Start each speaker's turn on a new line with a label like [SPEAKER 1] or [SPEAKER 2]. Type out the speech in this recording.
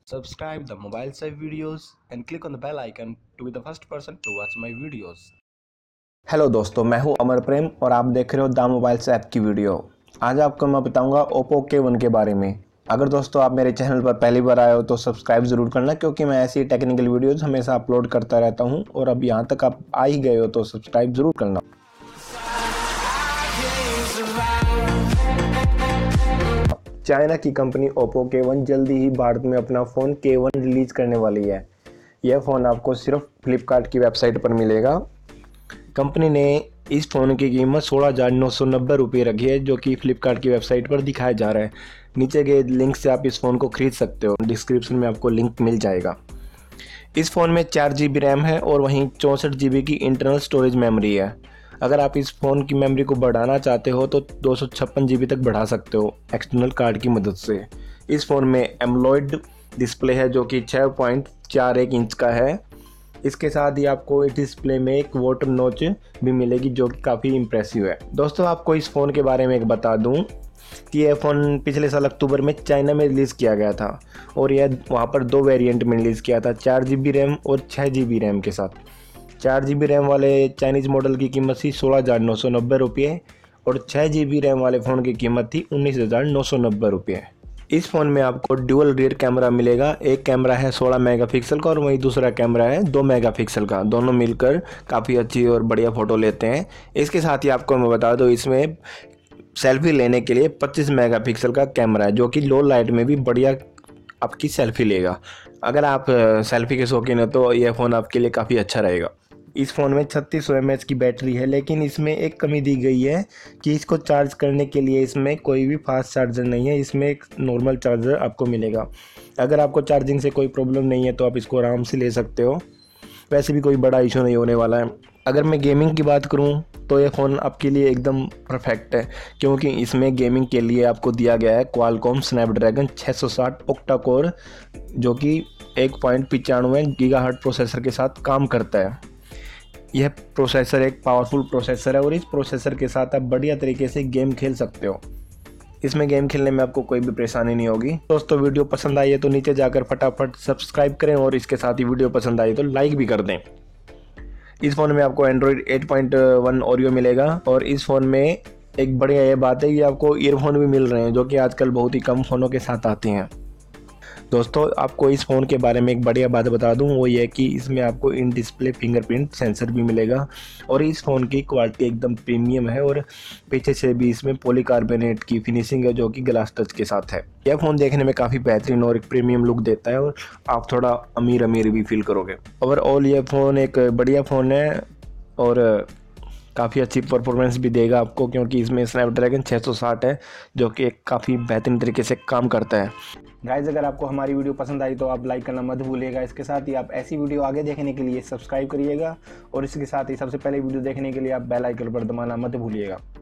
[SPEAKER 1] Subscribe the Mobile Save videos and click on the bell icon to be the first person to watch my videos.
[SPEAKER 2] Hello दोस्तों, मैं हूं अमर प्रेम और आप देख रहे हो द मोबाइल्स ऐप की वीडियो। आज आपको मैं बताऊंगा ओप्पो K1 के बारे में। अगर दोस्तों आप मेरे चैनल पर पहली बार आए हो तो सब्सक्राइब ज़रूर करना, क्योंकि मैं ऐसी टेक्निकल वीडियोज़ हमेशा अपलोड करता रहता हूं। और अब यहां तक आप आ ही गए हो तो सब्सक्राइब ज़रूर करना। चाइना की कंपनी ओप्पो K1 जल्दी ही भारत में अपना फ़ोन K1 रिलीज़ करने वाली है। यह फ़ोन आपको सिर्फ फ्लिपकार्ट की वेबसाइट पर मिलेगा। कंपनी ने इस फ़ोन की कीमत 16,990 रुपये रखी है, जो कि फ्लिपकार्ट की वेबसाइट पर दिखाया जा रहा है। नीचे के लिंक से आप इस फ़ोन को ख़रीद सकते हो, डिस्क्रिप्शन में आपको लिंक मिल जाएगा। इस फ़ोन में 4 GB रैम है और वहीं 64 GB की इंटरनल स्टोरेज मेमोरी है। अगर आप इस फ़ोन की मेमोरी को बढ़ाना चाहते हो तो 256 GB तक बढ़ा सकते हो एक्सटर्नल कार्ड की मदद से। इस फ़ोन में एमोलेड डिस्प्ले है जो कि 6.41 इंच का है। इसके साथ ही आपको इस डिस्प्ले में एक वाटर नॉच भी मिलेगी, जो कि काफ़ी इम्प्रेसिव है। दोस्तों आपको इस फ़ोन के बारे में एक बता दूं कि यह फ़ोन पिछले साल अक्टूबर में चाइना में रिलीज़ किया गया था और यह वहां पर 2 वेरिएंट में रिलीज़ किया था, 4 GB रैम और 6 GB रैम के साथ। 4 GB रैम वाले चाइनीज़ मॉडल की कीमत थी 16,990 रुपये और 6 GB रैम वाले फ़ोन की कीमत थी 19,990 रुपये। इस फ़ोन में आपको ड्यूअल रियर कैमरा मिलेगा। एक कैमरा है 16 मेगापिक्सल का और वहीं दूसरा कैमरा है 2 मेगापिक्सल का। दोनों मिलकर काफ़ी अच्छी और बढ़िया फ़ोटो लेते हैं। इसके साथ ही आपको मैं बता दूं, इसमें सेल्फी लेने के लिए 25 मेगापिक्सल का कैमरा है, जो कि लो लाइट में भी बढ़िया आपकी सेल्फी लेगा। अगर आप सेल्फी के शौकीन हो तो यह फ़ोन आपके लिए काफ़ी अच्छा रहेगा। इस फ़ोन में 3600 mAh की बैटरी है, लेकिन इसमें एक कमी दी गई है कि इसको चार्ज करने के लिए इसमें कोई भी फास्ट चार्जर नहीं है। इसमें एक नॉर्मल चार्जर आपको मिलेगा। अगर आपको चार्जिंग से कोई प्रॉब्लम नहीं है तो आप इसको आराम से ले सकते हो। वैसे भी कोई बड़ा इशू नहीं होने वाला है। अगर मैं गेमिंग की बात करूं तो ये फ़ोन आपके लिए एकदम परफेक्ट है, क्योंकि इसमें गेमिंग के लिए आपको दिया गया है क्वालकॉम स्नैपड्रैगन 660 ओक्टा कोर, जो कि 1.95 गीगाहर्ट्ज़ प्रोसेसर के साथ काम करता है। यह प्रोसेसर एक पावरफुल प्रोसेसर है और इस प्रोसेसर के साथ आप बढ़िया तरीके से गेम खेल सकते हो। इसमें गेम खेलने में आपको कोई भी परेशानी नहीं होगी। दोस्तों वीडियो पसंद आई है तो नीचे जाकर फटाफट सब्सक्राइब करें और इसके साथ ही वीडियो पसंद आई तो लाइक भी कर दें। इस फ़ोन में आपको एंड्रॉयड 8.1 ओरियो मिलेगा और इस फ़ोन में एक बढ़िया ये बात है कि आपको ईयरफोन भी मिल रहे हैं, जो कि आजकल बहुत ही कम फ़ोनों के साथ आते हैं। दोस्तों आपको इस फ़ोन के बारे में एक बढ़िया बात बता दूं, वो ये कि इसमें आपको इन डिस्प्ले फिंगरप्रिंट सेंसर भी मिलेगा और इस फ़ोन की क्वालिटी एकदम प्रीमियम है और पीछे से भी इसमें पॉलीकार्बोनेट की फिनिशिंग है, जो कि ग्लास टच के साथ है। यह फ़ोन देखने में काफ़ी बेहतरीन और एक प्रीमियम लुक देता है और आप थोड़ा अमीर अमीर भी फील करोगे। ओवरऑल ये फ़ोन एक बढ़िया फ़ोन है और काफ़ी अच्छी परफॉर्मेंस भी देगा आपको, क्योंकि इसमें स्नैपड्रैगन 660 है, जो कि एक काफ़ी बेहतरीन तरीके से काम करता है। गाइस अगर आपको हमारी वीडियो पसंद आई तो आप लाइक करना मत भूलिएगा। इसके साथ ही आप ऐसी वीडियो आगे देखने के लिए सब्सक्राइब करिएगा और इसके साथ ही सबसे पहले वीडियो देखने के लिए आप बेल आइकन पर दबाना मत भूलिएगा।